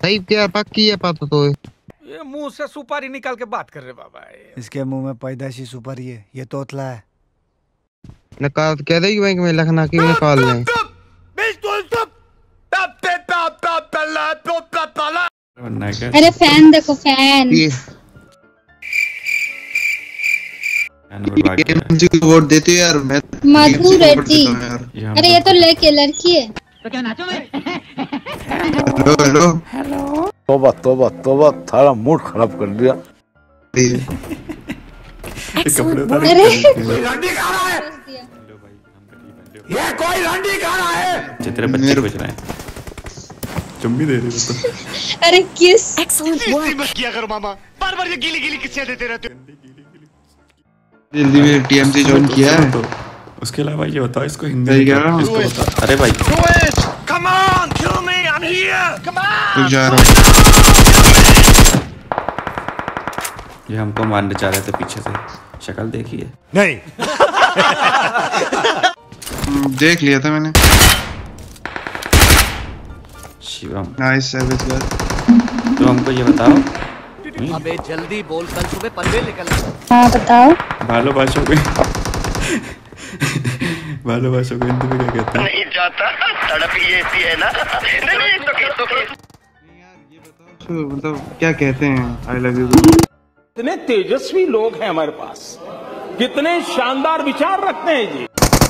सही क्या पक्की है पता तो ये मुंह से सुपारी निकाल के बात कर रहे बाबा। इसके मुंह में पैदाइशी सुपारी है, ये तोतला है। निकाल कह दे बैंक में लखना की निकाल लें। अरे फैन देखो फैन। वोट देती है यार मैं मधु रेड्डी। अरे ये तो लेके लड़की है। तो क्या नाचो मैं? Hello hello hello. तोबा तोबा तोबा, थारा मूड खराब कर दिया। अरे लंडी खा रहा है ये, कोई लंडी खा रहा है। तेरे बच्चे बज रहे हैं, चुम्मी दे रहे हो तो। अरे किस मत किया करो मामा, बार बार ये गीली गीली किस्सें देते रहते हो। जल्दी में टीएमसी ज्वाइन किया है तो उसके अलावा ये बताओ इसको हिंदी में क्या इसको बता। अरे भाई come on kill me, I am here, come on. जा रहा हूं। ये हमको मारने चाह रहे थे पीछे से, शक्ल देखिए। नहीं देख लिया था मैंने। शिवम नाइस सर्विस यार। तो हमको ये बताओ। अबे जल्दी बोल, कल सुबह पनवेल निकलना। हाँ बताओ। भालोबाशों को भालोबाशों को हिंदी में क्या कहते हैं? नहीं जाता, तड़प ही ऐसी है ना। नहीं तो यार ये बताओ मतलब क्या कहते हैं आई लव यू? कितने तेजस्वी लोग हैं हमारे पास, कितने शानदार विचार रखते हैं जी।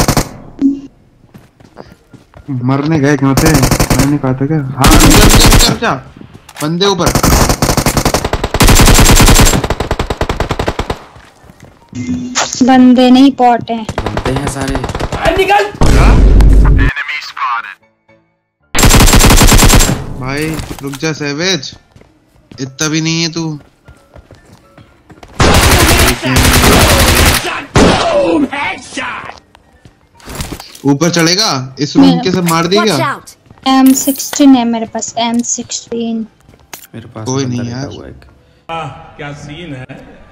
मरने गए क्यों थे? मैंने कहा था क्या? हाँ क्या बंदे ऊपर। बंदे नहीं पॉट हैं। बनते हैं सारे। निकल भाई रुक जा सैवेज, इतना भी नहीं है तू। ऊपर चढ़ेगा इस रूम के सब मार देगा। M16 है मेरे पास, M16। मेरे पास कोई नहीं यार। क्या सीन है,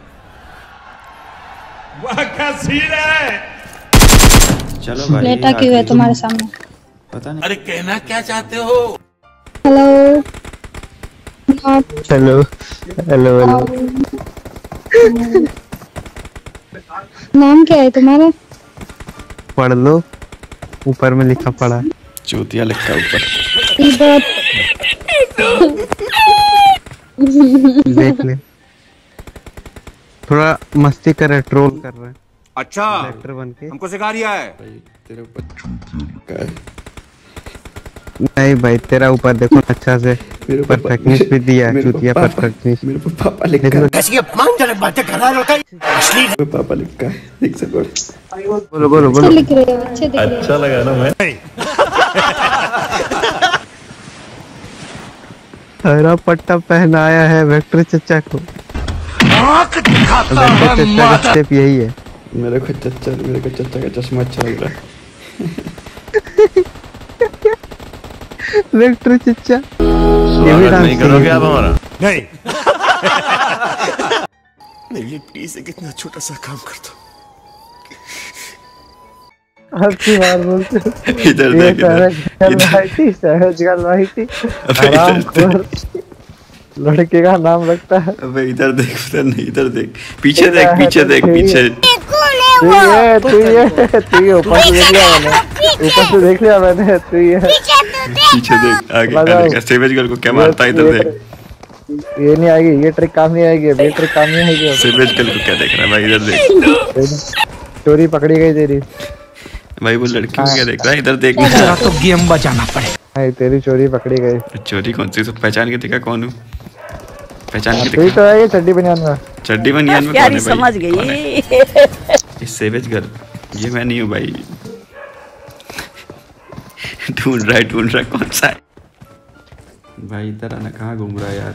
वाह क्या सीन है। चलो भाई लेटा क्यों है तुम्हारे सामने? पता नहीं। अरे कहना क्या चाहते हो? Hello hello hello hello. नाम क्या है तुम्हारा? पढ़ लो, ऊपर में लिखा पड़ा है। चूतिया लिखा ऊपर। देख ले, थोड़ा मस्ती कर रहे, ट्रोल कर रहे हैं। अच्छा एक्टर बन के। हमको सिखा रिया है। तेरे ऊपर चूतिया नहीं भाई तेरा ऊपर देखो अच्छा से परफेक्टनेस भी दिया है। चूतिया परफेक्टनेस। मेरे पापा लिखा है। कैसी अपमानजनक बातें कर रहा है लड़का। असली मेरे पापा लिखा है, देख सको। बोलो बोलो बोलो। अच्छे लिख रहे हो, अच्छे दिख रहे हो। अच्छा लगा ना मैं। हरा पट्टा पहनाया है वेक्टर चचा को। आंख दिखाता वेक्टर है चचा का स्टेप यही है। मेरे को चचा का चश्मा अच्छा लग रहा है। वेक्टर चचा ये भी नहीं करोगे आप हमारा? नहीं मेरे लिए प्लीज एक इतना छोटा सा काम कर दो। आपकी बात बोलते इधर देख लड़के का नाम लगता है। अबे इधर देख, उधर नहीं, इधर देख, पीछे देख, पीछे देख, पीछे। तू ये ऊपर से देख लिया मैंने, ऊपर से देख लिया मैंने। तू ये पीछे देख, आगे अरे सेवेज गर्ल को क्या मारता है, इधर देख। ये नहीं आएगी, ये ट्रिक काम नहीं आएगी, ये ट्रिक काम नहीं आएगी। सेवेज गर्ल को क्या देख रहा है भाई, इधर देख। चोरी पकड़ी गई तेरी भाई, वो लड़की को क्या देख रहा है, इधर देख। तो गेम बजाना पड़े। भाई तेरी चोरी पकड़ी गई। चोरी कौन सी? सब पहचान के देखा कौन हूँ? पहचान के तू तो है ये चड्डी बनियान में। चड्डी बनियान में कौन है भाई? समझ गई। ये सेवेज गर्ल, ये मैं नहीं हूँ भाई। ढूंढ रहा कौन सा है भाई? इधर आना, कहाँ घूम रहा है यार?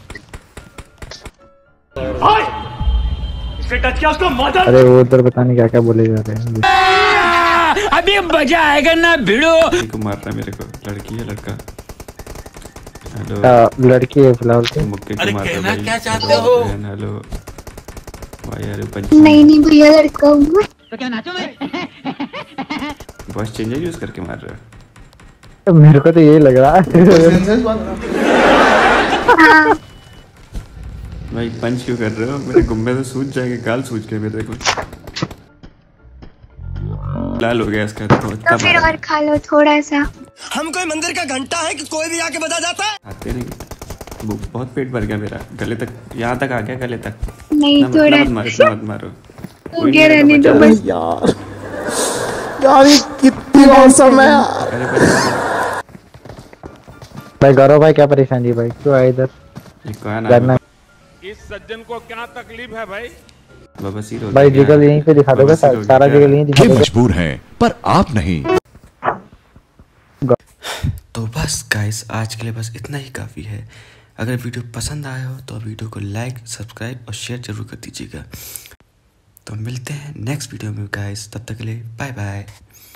अरे वो उधर पता नहीं क्या क्या बोले जा रहे हैं। अभी मजा आएगा ना भिड़ो। को मार रहा है मेरे को, लड़की है लड़का? हेलो लड़की है फिलहाल तो। मुक्के को मार रहा है। क्या चाहते हो? हेलो भाई, अरे नहीं भैया लड़का हूँ। तो क्या नाचो मैं? वॉइस चेंजर यूज करके मार रहे हो? मेरे को तो यही लग रहा है। भाई पंच क्यों कर रहे हो? मेरे गुम्बे तो सूज जाएंगे, गाल सूज गए मेरे को। लाल हो गया इसका तो फिर और खा लो थोड़ा सा। हम कोई मंदिर का घंटा है कि कोई भी आके बता जाता है? खाते नहीं, बहुत पेट भर गया मेरा, गले तक, यहाँ तक आ गया, गले तक। नहीं थोड़ा मत मारो। हो गया, रहने दो बस। यार ये कितनी औसम है भाई। गौरव भाई क्या परेशानी भाई, क्यों आए इधर? करना इस सज्जन को क्या तकलीफ है भाई? भाई जिगल यहीं पे दिखा दोगे, सारा जिगल यहीं दिखा दोगे। मजबूर हैं पर आप नहीं। तो बस गाइस आज के लिए बस इतना ही काफ़ी है। अगर वीडियो पसंद आया हो तो वीडियो को लाइक, सब्सक्राइब और शेयर जरूर कर दीजिएगा। तो मिलते हैं नेक्स्ट वीडियो में गाइस, तब तक के लिए बाय बाय।